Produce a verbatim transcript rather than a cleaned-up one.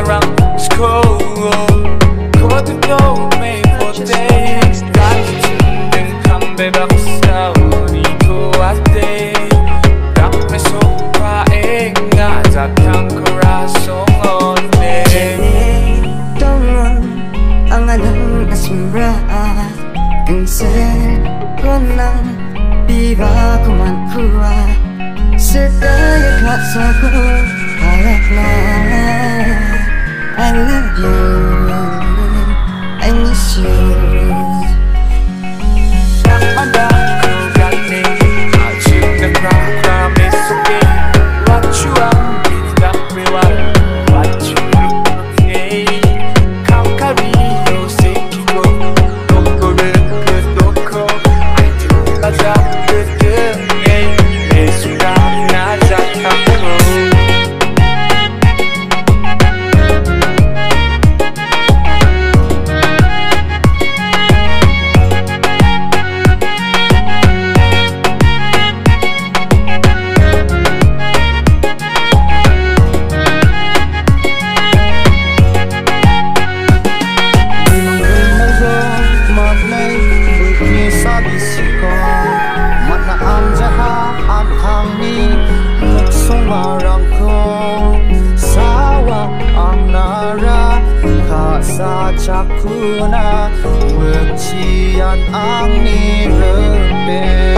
around school. Có từ đâu mày vô đây Đã đừng come baby aku sao Ni ko ate Dak me so pa e Nga zakang corazon onde Tongon ang anang asmra Kensel ko nang Biba ko man kuwa Sedaya katsa ko Harap na I love you I miss you Nakmanda ko gani Ajik na promise okay What you want is that we want What you look okay Kau kariyo sekigo Doko deke doko I do kaza deke ngay Esuga na zakako Sakuna Wegcian ang nirebe